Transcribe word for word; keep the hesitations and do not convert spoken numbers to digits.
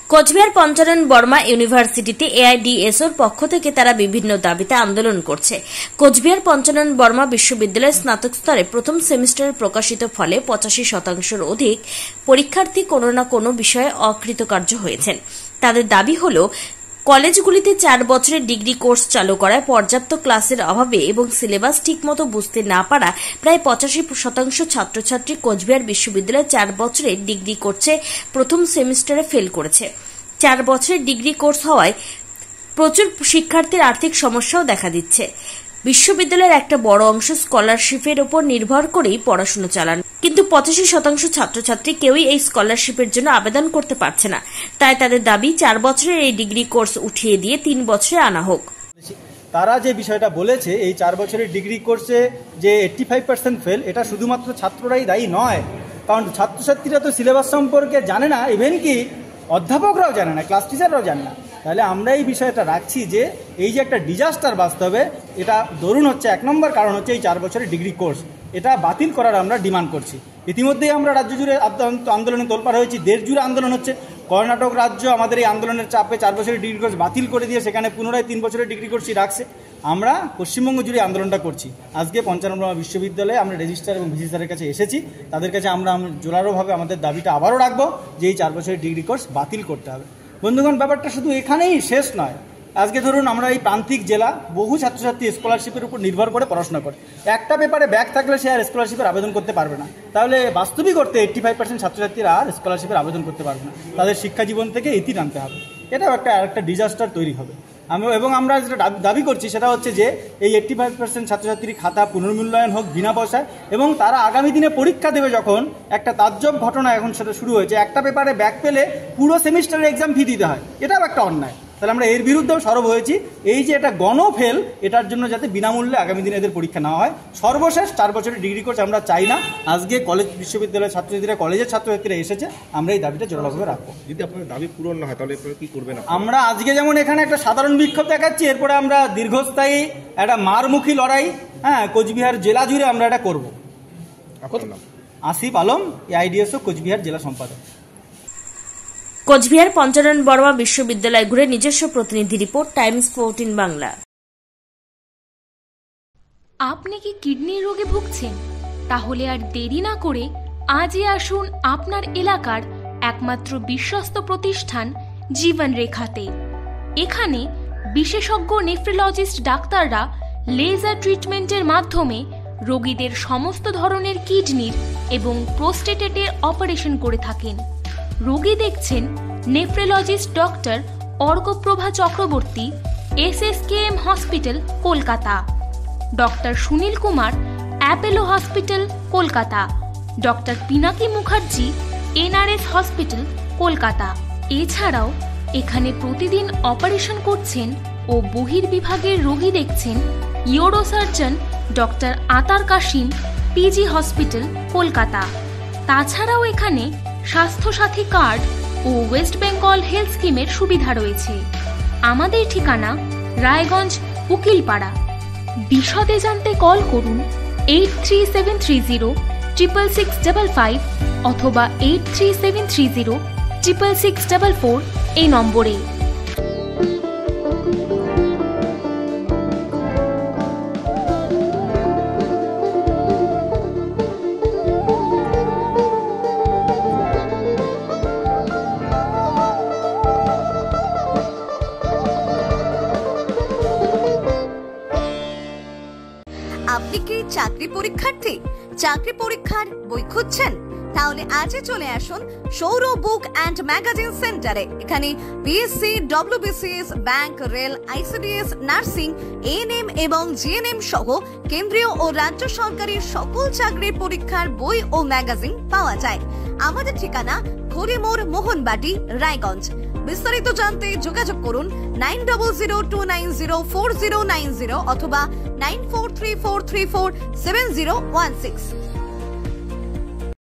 কোচবিহার পঞ্চানন বর্মা ইউনিভার্সিটিতে এআইডিএসওর পক্ষ থেকে তারা বিভিন্ন দাবিতে আন্দোলন করছে। কোচবিহার পঞ্চানন বর্মা বিশ্ববিদ্যালয়ের স্নাতক স্তরে প্রথম সেমিস্টারে প্রকাশিত ফলে পঁচাশি শতাংশের অধিক পরীক্ষার্থী কোনো না কোনো বিষয়ে অকৃতকার্য হয়েছেন। তাদের দাবি হল কলেজগুলিতে চার বছরের ডিগ্রি কোর্স চালু করায় পর্যাপ্ত ক্লাসের অভাবে এবং সিলেবাস ঠিকমতো বুঝতে না পারা প্রায় পঁচাশি শতাংশ ছাত্রছাত্রী কোচবিহার বিশ্ববিদ্যালয়ে চার বছরের ডিগ্রি কোর্সে প্রথম সেমিস্টারে ফেল করেছে। চার বছরের ডিগ্রি কোর্স হওয়ায় প্রচুর শিক্ষার্থীর আর্থিক সমস্যাও দেখা দিচ্ছে। বিশ্ববিদ্যালয়ের একটা বড় অংশ স্কলারশিপের উপর নির্ভর করেই পড়াশোনা চালান, কিন্তু পঁচাশি শতাংশ ছাত্রছাত্রী কেউই এই স্কলারশিপের জন্য আবেদন করতে পারছে না। তাই তাদের দাবি চার বছরের এই ডিগ্রি কোর্স উঠিয়ে দিয়ে তিন বছরে আনা হোক। তারা যে বিষয়টা বলেছে, এই চার বছরের ডিগ্রি কোর্সে যে এইট্টি ফাইভ পার্সেন্ট ফেল, এটা শুধুমাত্র ছাত্ররাই দায়ী নয়, কারণ ছাত্রছাত্রীরা তো সিলেবাস সম্পর্কে জানে না, ইভেন কি অধ্যাপকরাও জানে না, ক্লাস টিচাররাও জানে না। তাহলে আমরা এই বিষয়টা রাখছি যে এই যে একটা ডিজাস্টার বাস্তবে, এটা দরুন হচ্ছে এক নম্বর কারণ হচ্ছে এই চার বছরের ডিগ্রি কোর্স, এটা বাতিল করার আমরা ডিমান্ড করছি। ইতিমধ্যেই আমরা রাজ্য জুড়ে আন্দোলনে তোলপাড় হয়েছি, দেশ জুড়ে আন্দোলন হচ্ছে। কর্ণাটক রাজ্য আমাদের এই আন্দোলনের চাপে চার বছরের ডিগ্রি কোর্স বাতিল করে দিয়ে সেখানে পুনরায় তিন বছরের ডিগ্রি কোর্সই রাখছে। আমরা পশ্চিমবঙ্গ জুড়ে আন্দোলনটা করছি। আজকে পঞ্চানন বর্মা বিশ্ববিদ্যালয়ে আমরা রেজিস্ট্রার এবং ভিসি স্যারের কাছে এসেছি, তাদের কাছে আমরা জোরালোভাবে আমাদের দাবিটা আবারও রাখবো যে এই চার বছরের ডিগ্রি কোর্স বাতিল করতে হবে। বন্ধুগণ, ব্যাপারটা শুধু এখানেই শেষ নয়। আজকে ধরুন আমরা এই প্রান্তিক জেলা, বহু ছাত্রছাত্রী স্কলারশিপের উপর নির্ভর করে পড়াশোনা করে, একটা পেপারে ব্যাক থাকলে সে আর স্কলারশিপের আবেদন করতে পারবে না। তাহলে বাস্তবিক করতে এইট্টি ফাইভ পার্সেন্ট ছাত্রছাত্রীরা আর স্কলারশিপের আবেদন করতে পারবে না, তাদের শিক্ষা জীবন থেকে ইতি টানতে হবে। এটাও একটা আরেকটা ডিজাস্টার তৈরি হবে। আমি এবং আমরা যেটা দাবি করছি সেটা হচ্ছে যে এই এইট্টি ফাইভ পার্সেন্ট ছাত্রছাত্রীর খাতা পুনর্মূল্যায়ন হোক বিনা পয়সায়, এবং তারা আগামী দিনে পরীক্ষা দেবে যখন, একটা তাজ্জব ঘটনা এখন সেটা শুরু হয়েছে, একটা পেপারে ব্যাক পেলে পুরো সেমিস্টারের এক্সাম ফি দিতে হয়, এটাও একটা অন্যায়। তাহলে আমরা এর বিরুদ্ধেও সরব হয়েছি, এই যে এটা গণফেল, এটার জন্য যাতে বিনামূল্যে আগামী দিনে এদের পরীক্ষা নেওয়া হয়। সর্বশেষ চার বছরের ডিগ্রি কোর্স আমরা চাই না। আজকে কলেজ বিশ্ববিদ্যালয়ের ছাত্রছাত্রীরা, কলেজের ছাত্রছাত্রীরা এসেছে, আমরা এই দাবিটা জোরালোভাবে রাখবো। যদি আপনার দাবি পূরণ না হয় তাহলে কি করবেন? আমরা আজকে যেমন এখানে একটা সাধারণ বিক্ষোভ দেখাচ্ছি, এরপরে আমরা দীর্ঘস্থায়ী একটা মারমুখী লড়াই, হ্যাঁ, কোচবিহার জেলা জুড়ে আমরা এটা করবো। আসিফ আলম, এআইডিএসও কোচবিহার জেলা সম্পাদক। কোচবিহার পঞ্চানন বর্মা বিশ্ববিদ্যালয় ঘুরে নিজস্ব প্রতিনিধি রিপোর্ট, টাইমস ফোরটিন বাংলা। আপনি কি কিডনি রোগে ভুগছেন? তাহলে আর দেরি না করে আজই আসুন আপনার এলাকার একমাত্র বিশ্বস্ত প্রতিষ্ঠান জীবন রেখাতে। এখানে বিশেষজ্ঞ নেফ্রোলজিস্ট ডাক্তাররা লেজার ট্রিটমেন্টের মাধ্যমে রোগীদের সমস্ত ধরনের কিডনির এবং প্রোস্টেটের অপারেশন করে থাকেন। রোগী দেখছেন nephrologist doctor Arkaprabha Chakraborty, S S K M hospital, Kolkata; doctor Sunil Kumar, Apollo hospital, Kolkata; doctor Pinaki Mukherjee, N R S hospital, Kolkata. এছাড়াও এখানে প্রতিদিন অপারেশন করছেন ও বহির্বিভাগের রোগী দেখছেন ইউরোসার্জন ডক্টর আতার কাশিম, পিজি হসপিটাল, কলকাতা। তাছাড়াও এখানে স্বাস্থ্যসাথী কার্ড ও ওয়েস্ট বেঙ্গল হেলথ স্কিমের সুবিধা রয়েছে। আমাদের ঠিকানা রায়গঞ্জ, উকিলপাড়া। বিশদে জানতে কল করুন eight three seven three zero triple six double five অথবা eight three seven three zero triple six double four এই নম্বরে। আপনি কি চাকরি পরীক্ষার্থী? চাকরি পরীক্ষার বই খুঁজছেন? তাহলে আজই চলে আসুন সৌর বুক অ্যান্ড ম্যাগাজিন সেন্টারে। এখানে BSc, WBCS, bank, rail, ICDS, nursing, ANM এবং জিএনএম সহ কেন্দ্রীয় ও রাজ্য সরকারের সকল চাকরির পরীক্ষার বই ও ম্যাগাজিন পাওয়া যায়। আমাদের ঠিকানা হরিমোড়, মোহনবাটি, রায়গঞ্জ। বিস্তারিত জানতে যোগাযোগ করুন nine double zero two nine zero four zero nine zero অথবা nine four three four three four seven zero one six.